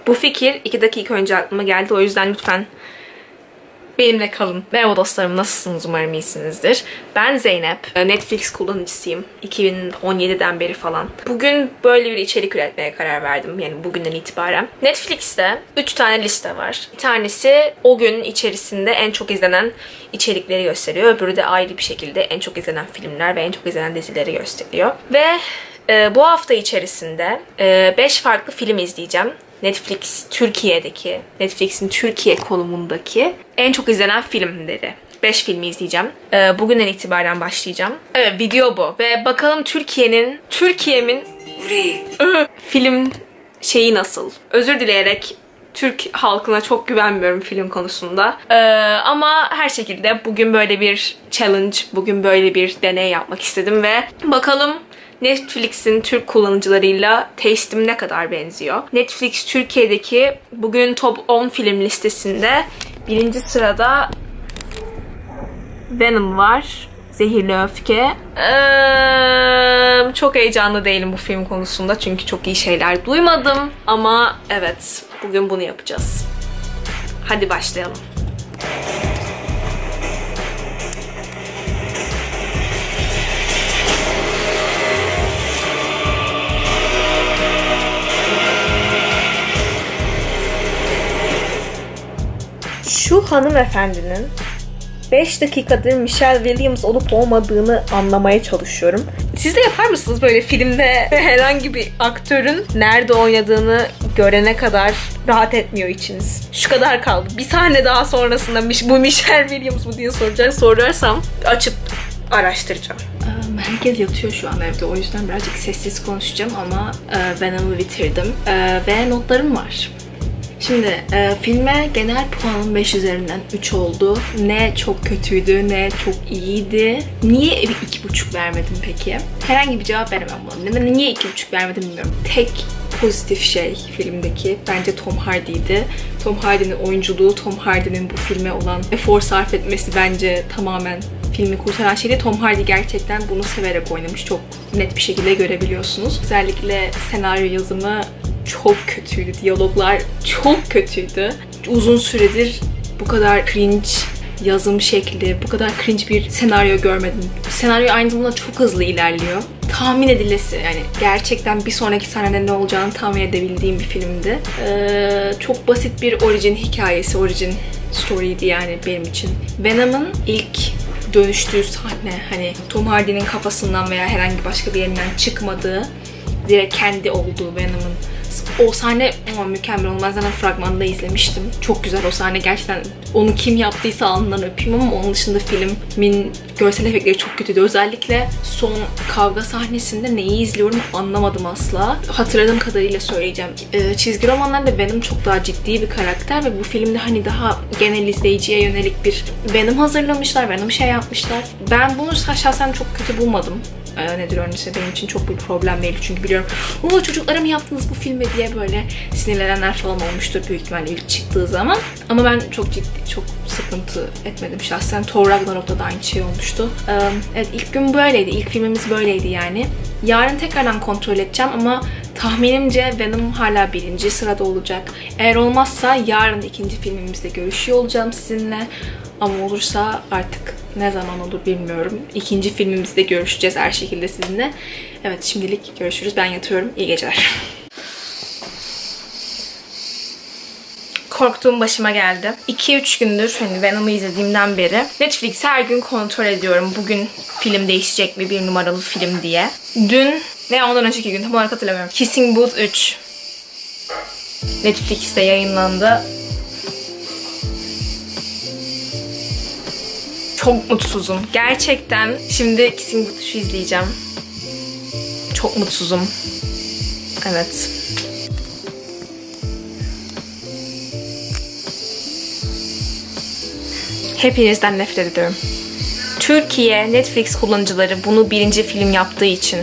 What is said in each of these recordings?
Bu fikir 2 dakika önce aklıma geldi. O yüzden lütfen benimle kalın. Merhaba dostlarım, nasılsınız? Umarım iyisinizdir. Ben Zeynep. Netflix kullanıcısıyım. 2017'den beri falan. Bugün böyle bir içerik üretmeye karar verdim. Yani bugünden itibaren. Netflix'te 3 tane liste var. Bir tanesi o gün içerisinde en çok izlenen içerikleri gösteriyor. Öbürü de ayrı bir şekilde en çok izlenen filmler ve en çok izlenen dizileri gösteriyor. Ve bu hafta içerisinde 5 farklı film izleyeceğim. Netflix'in Türkiye konumundaki en çok izlenen filmleri. 5 filmi izleyeceğim. Bugünden itibaren başlayacağım. Evet, video bu. Ve bakalım Türkiye'min film şeyi nasıl? Özür dileyerek Türk halkına çok güvenmiyorum film konusunda. Ama her şekilde bugün böyle bir challenge, bugün böyle bir deney yapmak istedim ve bakalım Netflix'in Türk kullanıcılarıyla taste'im ne kadar benziyor. Netflix Türkiye'deki bugün top 10 film listesinde 1. sırada Venom var. Zehirli Öfke. Çok heyecanlı değilim bu film konusunda çünkü çok iyi şeyler duymadım. Ama evet, bugün bunu yapacağız. Hadi başlayalım. Şu hanımefendinin 5 dakikadır Michelle Williams olup olmadığını anlamaya çalışıyorum. Siz de yapar mısınız böyle filmde herhangi bir aktörün nerede oynadığını görene kadar rahat etmiyor içiniz? Şu kadar kaldı. Bir sahne daha sonrasında bu Michelle Williams mı diye sorarsam açıp araştıracağım. Herkes yatıyor şu an evde. O yüzden birazcık sessiz konuşacağım ama Venom'u bitirdim. Ve notlarım var. Şimdi filme genel puanım 5 üzerinden 3 oldu. Ne çok kötüydü, ne çok iyiydi. Niye 2,5 vermedim peki? Herhangi bir cevap veremem buna. Niye 2,5 vermedim bilmiyorum. Tek pozitif şey filmdeki bence Tom Hardy'ydi. Tom Hardy'nin oyunculuğu, Tom Hardy'nin bu filme olan efor sarf etmesi bence tamamen filmi kurtaran şeydi. Tom Hardy gerçekten bunu severek oynamış. Çok net bir şekilde görebiliyorsunuz. Özellikle senaryo yazımı çok kötüydü. Diyaloglar çok kötüydü. Uzun süredir bu kadar cringe yazım şekli, bu kadar cringe bir senaryo görmedim. Senaryo aynı zamanda çok hızlı ilerliyor. Tahmin edilesi, yani gerçekten bir sonraki sahnede ne olacağını tahmin edebildiğim bir filmdi. Çok basit bir origin hikayesi, origin story'ydi yani benim için. Venom'ın ilk dönüştüğü sahne, hani Tom Hardy'nin kafasından veya herhangi başka bir yerinden çıkmadığı, direkt kendi olduğu Venom'ın. O sahne mükemmel olmaz. Zaten fragmanında izlemiştim. Çok güzel o sahne. Gerçekten onu kim yaptıysa alnından öpeyim ama onun dışında filmin görsel efektleri çok kötüydü. Özellikle son kavga sahnesinde neyi izliyorum anlamadım asla. Hatırladığım kadarıyla söyleyeceğim. Çizgi romanlarda Venom çok daha ciddi bir karakter ve bu filmde hani daha genel izleyiciye yönelik bir Venom hazırlamışlar. Venom şey yapmışlar. Ben bunu şahsen çok kötü bulmadım. Nedir öyleyse benim için çok bir problem değil çünkü biliyorum o çocuklara mı yaptınız bu filmi diye böyle sinirlenenler falan olmuştur büyük ihtimalle ilk çıktığı zaman. Ama ben çok ciddi, çok sıkıntı etmedim şahsen. Thor Ragnarok'ta da aynı şey olmuştu. Evet, ilk gün böyleydi. İlk filmimiz böyleydi yani. Yarın tekrardan kontrol edeceğim ama tahminimce Venom hala 1. sırada olacak. Eğer olmazsa yarın 2. filmimizde görüşüyor olacağım sizinle. Ama olursa artık ne zaman olur bilmiyorum. 2. filmimizde görüşeceğiz her şekilde sizinle. Evet, şimdilik görüşürüz. Ben yatıyorum. İyi geceler. Korktuğum başıma geldi. 2-3 gündür hani Venom'u izlediğimden beri Netflix her gün kontrol ediyorum. Bugün film değişecek mi, 1 numaralı film diye. Dün ve ondan önceki gün tam olarak hatırlamıyorum. Kissing Booth 3 Netflix'te yayınlandı. Çok mutsuzum. Gerçekten şimdi Kissing Booth 3'ü izleyeceğim. Çok mutsuzum. Evet. Hepinizden nefret ediyorum. Türkiye Netflix kullanıcıları bunu 1. film yaptığı için.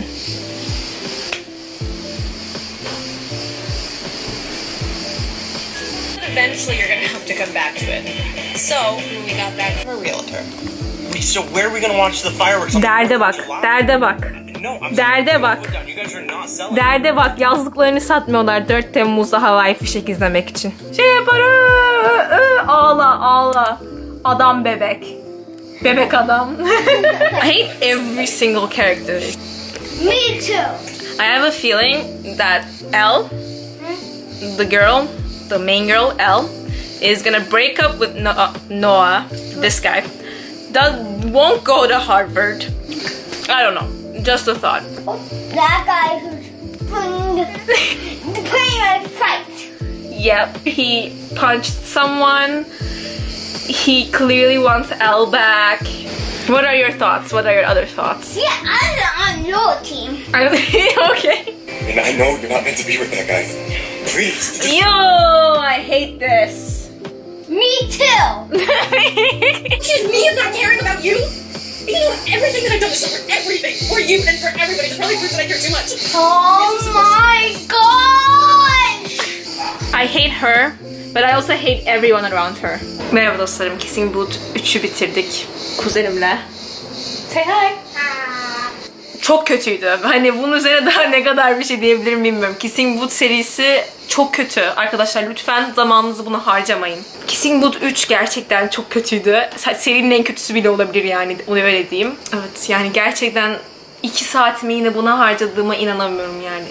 Eventually you're gonna have to come back to it. So, we got back from a realtor. So where are we gonna watch the fireworks? Derde bak, derde bak. Derde bak. Derde bak, yazlıklarını satmıyorlar 4 Temmuz'da havai fişek izlemek için. Şey yapar, ağla ağla. Adam bebek. Bebek adam. I hate every single character. Me too. I have a feeling that Elle, the girl, the main girl, Elle, is gonna break up with Noah, this guy, that won't go to Harvard. I don't know. Just a thought. That guy who's playing a fight. Yep, he punched someone. He clearly wants Elle back. What are your thoughts? What are your other thoughts? Yeah, I'm on your team. Okay. And I know you're not meant to be with that guy. Please. Just... Yo, I hate this. Me too. Excuse me, I'm not caring about you. You know everything that I've done is for everything. For you and for everybody. It's probably proof that I care too much. Oh my gosh. I hate her, but I also hate everyone around her. Merhaba dostlarım, Kissing Booth 3'ü bitirdik kuzenimle. Say hi. Çok kötüydü. Hani bunun üzerine daha ne kadar bir şey diyebilirim bilmiyorum. Kissing Booth serisi çok kötü. Arkadaşlar lütfen zamanınızı buna harcamayın. Kissing Booth 3 gerçekten çok kötüydü. Serinin en kötüsü bile olabilir yani. Onu öyle diyeyim. Evet yani gerçekten 2 saatimi yine buna harcadığıma inanamıyorum yani.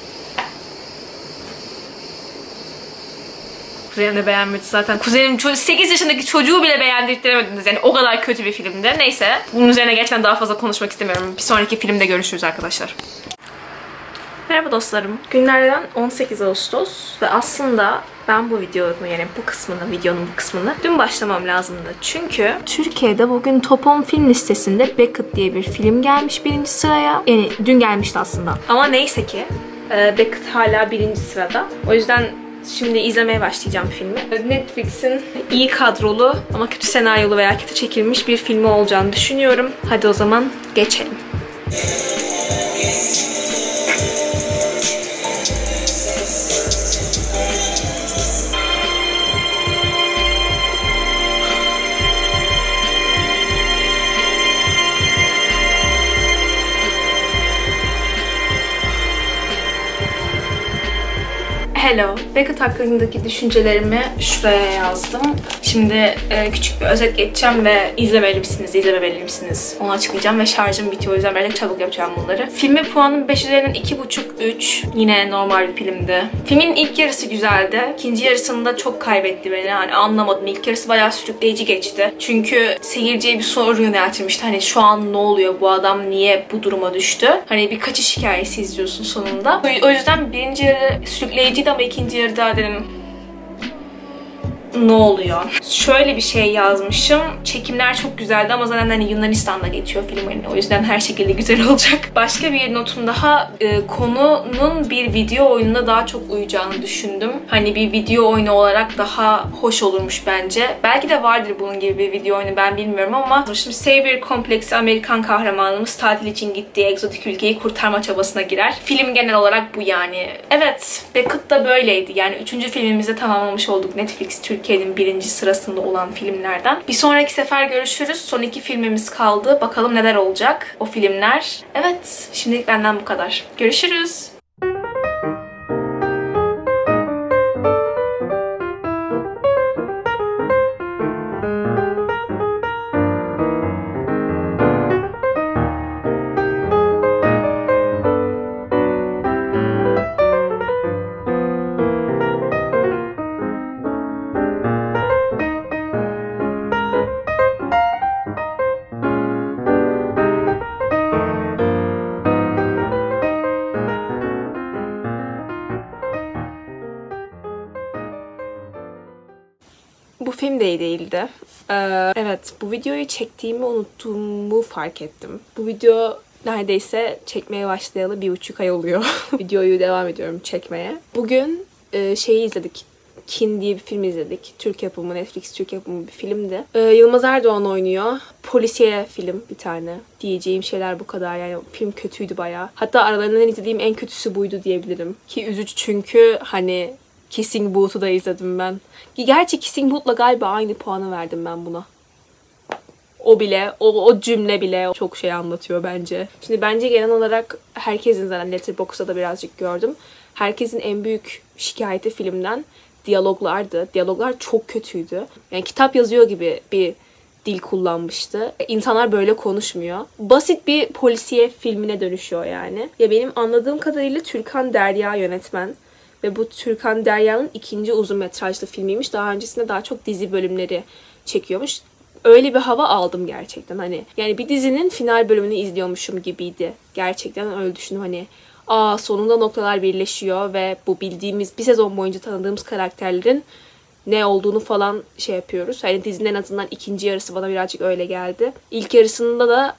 Kuzenim de beğenmedi zaten. Kuzenim 8 yaşındaki çocuğu bile beğendirttiremediniz. Yani o kadar kötü bir filmdi. Neyse. Bunun üzerine gerçekten daha fazla konuşmak istemiyorum. Bir sonraki filmde görüşürüz arkadaşlar. Merhaba dostlarım. Günlerden 18 Ağustos ve aslında ben bu videonun yani videonun bu kısmını dün başlamam lazımdı. Çünkü Türkiye'de bugün Top 10 film listesinde Beckett diye bir film gelmiş 1. sıraya. Yani dün gelmişti aslında. Ama neyse ki Beckett hala 1. sırada. O yüzden şimdi izlemeye başlayacağım filmi. Netflix'in iyi kadrolu ama kötü senaryolu veya kötü çekilmiş bir filmi olacağını düşünüyorum. Hadi o zaman geçelim. Hello. Beckett hakkındaki düşüncelerimi şuraya yazdım. Şimdi küçük bir özet geçeceğim ve izlemeli misiniz, izlememeli misiniz onu açıklayacağım ve şarjım bitiyor. O yüzden böyle çabuk yapacağım bunları. Filmin puanım 5 üzerinden 2,5-3. Yine normal bir filmdi. Filmin ilk yarısı güzeldi. İkinci yarısında çok kaybetti beni. Hani anlamadım. İlk yarısı bayağı sürükleyici geçti. Çünkü seyirciye bir soru yöneltilmişti. Hani şu an ne oluyor? Bu adam niye bu duruma düştü? Hani bir kaçış hikayesi izliyorsun sonunda. O yüzden birinci yarı sürükleyiciydi ama ikinci yarıda dedim ne oluyor? Şöyle bir şey yazmışım. Çekimler çok güzeldi ama zaten hani Yunanistan'da geçiyor film hani. O yüzden her şekilde güzel olacak. Başka bir notum daha konunun bir video oyununa daha çok uyacağını düşündüm. Hani bir video oyunu olarak daha hoş olurmuş bence. Belki de vardır bunun gibi bir video oyunu ben bilmiyorum ama şimdi Savior kompleksi Amerikan kahramanımız tatil için gittiği egzotik ülkeyi kurtarma çabasına girer. Film genel olarak bu yani. Evet, Beckett da böyleydi. Yani 3. filmimizi tamamlamış olduk Netflix Türkiye'nin 1. sırasında olan filmlerden. Bir sonraki sefer görüşürüz. Son 2 filmimiz kaldı. Bakalım neler olacak o filmler. Evet, şimdilik benden bu kadar. Görüşürüz. Bu film de iyi değildi. Evet, bu videoyu çektiğimi unuttuğumu fark ettim. Bu video neredeyse çekmeye başlayalı 1,5 ay oluyor. Videoyu devam ediyorum çekmeye. Bugün şeyi izledik. Kin diye bir film izledik. Türk yapımı, Netflix Türk yapımı bir filmdi. Yılmaz Erdoğan oynuyor. Polisiye film bir tane. Diyeceğim şeyler bu kadar. Yani film kötüydü bayağı. Hatta aralarından izlediğim en kötüsü buydu diyebilirim. Ki üzücü çünkü hani Kissing Booth'u da izledim ben. Gerçi Kissing Booth'la galiba aynı puanı verdim ben buna. O bile, o cümle bile çok şey anlatıyor bence. Şimdi bence genel olarak herkesin, zaten Letterboxd'da da birazcık gördüm. Herkesin en büyük şikayeti filmden diyaloglardı. Diyaloglar çok kötüydü. Yani kitap yazıyor gibi bir dil kullanmıştı. İnsanlar böyle konuşmuyor. Basit bir polisiye filmine dönüşüyor yani. Ya benim anladığım kadarıyla Türkan Derya yönetmen. Ve bu Türkan Derya'nın ikinci uzun metrajlı filmiymiş. Daha öncesinde daha çok dizi bölümleri çekiyormuş. Öyle bir hava aldım gerçekten. Hani yani bir dizinin final bölümünü izliyormuşum gibiydi. Gerçekten öyle düşündüm. Hani sonunda noktalar birleşiyor ve bu bildiğimiz, bir sezon boyunca tanıdığımız karakterlerin ne olduğunu falan şey yapıyoruz. Hani dizinin en azından ikinci yarısı bana birazcık öyle geldi. İlk yarısında da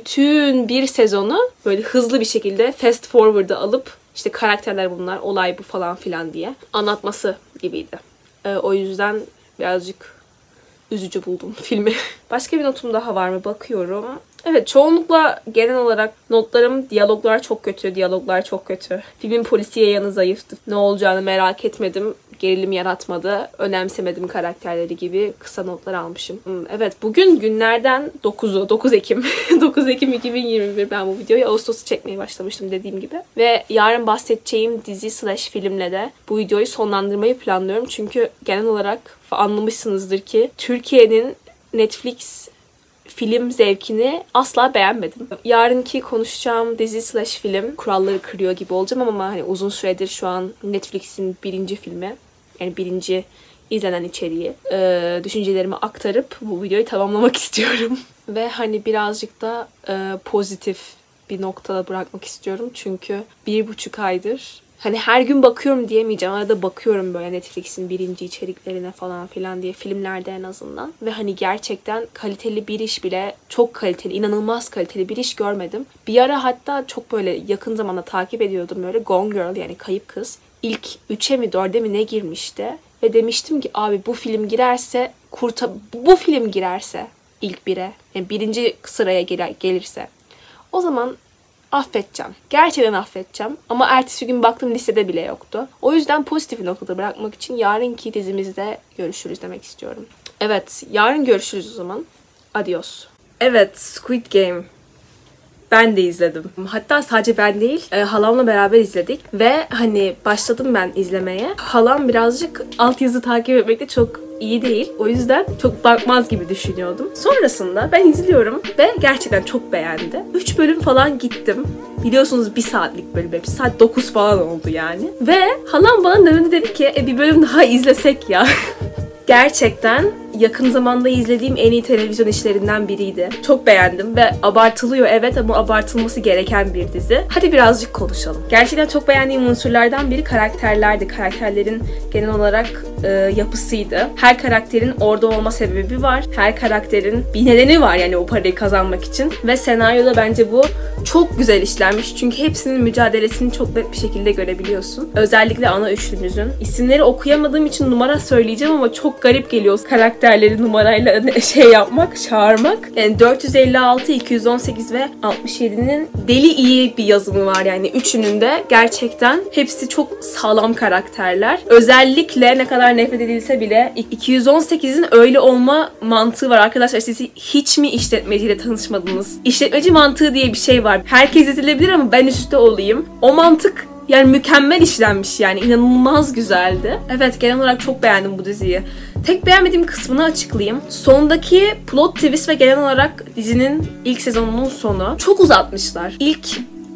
bir sezonu böyle hızlı bir şekilde fast forward'a alıp işte karakterler bunlar, olay bu falan filan diye anlatması gibiydi. O yüzden birazcık üzücü buldum filmi. Başka bir notum daha var mı? Bakıyorum. Evet, çoğunlukla genel olarak notlarım diyaloglar çok kötü, diyaloglar çok kötü. Filmin polisiye yanı zayıftı. Ne olacağını merak etmedim. Gerilim yaratmadı. Önemsemedim karakterleri gibi kısa notlar almışım. Evet, bugün günlerden 9 Ekim. 9 Ekim 2021 ben bu videoyu Ağustos'ta çekmeye başlamıştım dediğim gibi. Ve yarın bahsedeceğim dizi/filmle de bu videoyu sonlandırmayı planlıyorum. Çünkü genel olarak anlamışsınızdır ki Türkiye'nin Netflix film zevkini asla beğenmedim. Yarınki konuşacağım dizi/film kuralları kırıyor gibi olacağım ama hani uzun süredir şu an Netflix'in birinci filmi, yani birinci izlenen içeriği, düşüncelerimi aktarıp bu videoyu tamamlamak istiyorum. Ve hani birazcık da pozitif bir noktada bırakmak istiyorum. Çünkü 1,5 aydır hani her gün bakıyorum diyemeyeceğim. Arada bakıyorum böyle Netflix'in birinci içeriklerine falan filan diye, filmlerde en azından. Ve hani gerçekten kaliteli bir iş bile, çok kaliteli, inanılmaz kaliteli bir iş görmedim. Bir ara hatta çok böyle yakın zamanda takip ediyordum böyle Gone Girl, yani Kayıp Kız. İlk 3'e mi 4'e mi ne girmişti. Ve demiştim ki abi bu film girerse ilk 1'e, yani birinci sıraya gelirse o zaman affedeceğim. Gerçekten affedeceğim. Ama ertesi gün baktım listede bile yoktu. O yüzden pozitif noktada bırakmak için yarınki dizimizde görüşürüz demek istiyorum. Evet, yarın görüşürüz o zaman. Adios. Evet, Squid Game. Ben de izledim. Hatta sadece ben değil, halamla beraber izledik. Ve hani başladım ben izlemeye. Halam birazcık altyazı takip etmekte çok iyi değil. O yüzden çok bakmaz gibi düşünüyordum. Sonrasında ben izliyorum ve gerçekten çok beğendi. 3 bölüm falan gittim. Biliyorsunuz 1 saatlik bölüm hepsi. Saat 9 falan oldu yani. Ve halam bana döndü dedi ki bir bölüm daha izlesek ya. Gerçekten yakın zamanda izlediğim en iyi televizyon işlerinden biriydi. Çok beğendim ve abartılıyor evet, ama abartılması gereken bir dizi. Hadi birazcık konuşalım. Gerçekten çok beğendiğim unsurlardan biri karakterlerdi. Karakterlerin genel olarak yapısıydı. Her karakterin orada olma sebebi var. Her karakterin bir nedeni var yani o parayı kazanmak için. Ve senaryoda bence bu çok güzel işlenmiş. Çünkü hepsinin mücadelesini çok net bir şekilde görebiliyorsun. Özellikle ana üçlümüzün. İsimleri okuyamadığım için numara söyleyeceğim ama çok garip geliyor karakterleri numarayla çağırmak. Yani 456, 218 ve 67'nin deli iyi bir yazımı var yani üçünün de. Gerçekten hepsi çok sağlam karakterler. Özellikle ne kadar nefret edilse bile 218'in öyle olma mantığı var. Arkadaşlar siz hiç mi işletmeciyle tanışmadınız? İşletmeci mantığı diye bir şey var. Herkes ezilebilir ama ben üstte olayım. O mantık yani mükemmel işlenmiş, yani inanılmaz güzeldi. Evet, genel olarak çok beğendim bu diziyi. Tek beğenmediğim kısmını açıklayayım. Sondaki plot twist ve genel olarak dizinin ilk sezonunun sonu çok uzatmışlar. İlk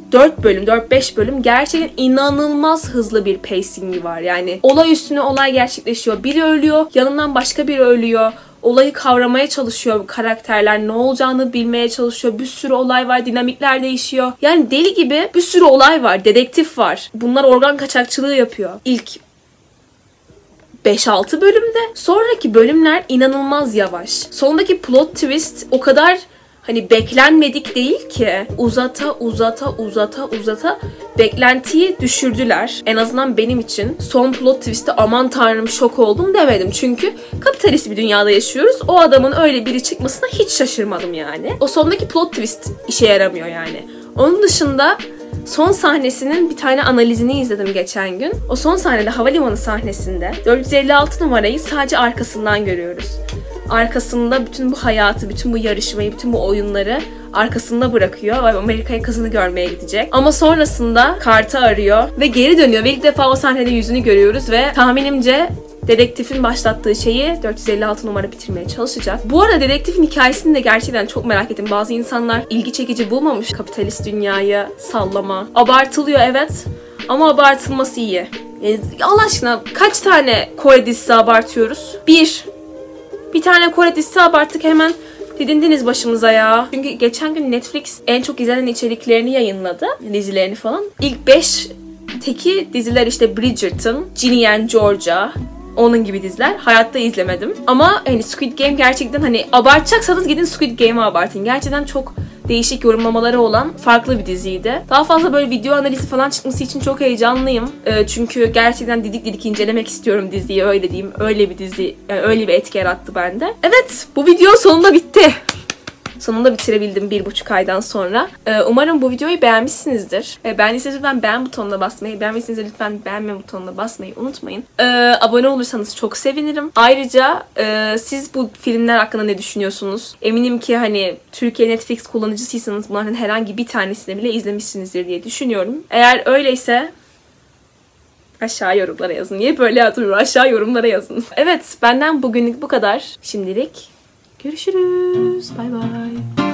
4-5 bölüm gerçekten inanılmaz hızlı bir pacingi var. Yani olay üstüne olay gerçekleşiyor. Biri ölüyor, yanından başka biri ölüyor. Olayı kavramaya çalışıyor karakterler. Ne olacağını bilmeye çalışıyor. Bir sürü olay var. Dinamikler değişiyor. Yani deli gibi bir sürü olay var. Dedektif var. Bunlar organ kaçakçılığı yapıyor. İlk 5-6 bölümde. Sonraki bölümler inanılmaz yavaş. Sondaki plot twist o kadar hani beklenmedik değil ki. Uzata beklentiyi düşürdüler. En azından benim için. Son plot twist'te aman tanrım şok oldum demedim. Çünkü kapitalist bir dünyada yaşıyoruz. O adamın öyle biri çıkmasına hiç şaşırmadım yani. O sondaki plot twist işe yaramıyor yani. Onun dışında son sahnesinin bir tane analizini izledim geçen gün. O son sahnede havalimanı sahnesinde 456 numarayı sadece arkasından görüyoruz. arkasında bütün bu hayatı, bütün bu yarışmayı, bütün bu oyunları arkasında bırakıyor ve Amerika'ya kızını görmeye gidecek. Ama sonrasında Kart'ı arıyor ve geri dönüyor ve ilk defa o sahnede yüzünü görüyoruz ve tahminimce dedektifin başlattığı şeyi 456 numara bitirmeye çalışacak. Bu arada dedektifin hikayesini de gerçekten çok merak ettim. Bazı insanlar ilgi çekici bulmamış kapitalist dünyayı sallama. Abartılıyor evet ama abartılması iyi. Allah aşkına kaç tane Kore dizisi abartıyoruz? Bir tane Kore dizisi abarttık hemen didindiniz başımıza ya. Çünkü geçen gün Netflix en çok izlenen içeriklerini yayınladı. Dizilerini falan. İlk 5 teki diziler işte Bridgerton, Ginny and Georgia, onun gibi diziler. Hayatta izlemedim. Ama hani Squid Game gerçekten hani abartacaksanız gidin Squid Game'i abartın. Gerçekten çok değişik yorumlamaları olan farklı bir diziydi. Daha fazla böyle video analizi falan çıkması için çok heyecanlıyım. Çünkü gerçekten didik didik incelemek istiyorum diziyi, öyle diyeyim. Öyle bir dizi, yani öyle bir etki yarattı bende. Evet, bu video sonunda bitti. Sonunda bitirebildim 1,5 aydan sonra. Umarım bu videoyu beğenmişsinizdir. Beğendiyseniz lütfen beğen butonuna basmayı, beğenmişseniz lütfen beğenme butonuna basmayı unutmayın. Abone olursanız çok sevinirim. Ayrıca siz bu filmler hakkında ne düşünüyorsunuz? Eminim ki hani Türkiye Netflix kullanıcısıysanız bunların herhangi bir tanesini bile izlemişsinizdir diye düşünüyorum. Eğer öyleyse aşağı yorumlara yazın. Niye böyle yazıyorum? Aşağı yorumlara yazın. Evet, benden bugünlük bu kadar. Şimdilik görüşürüz. Bay bay.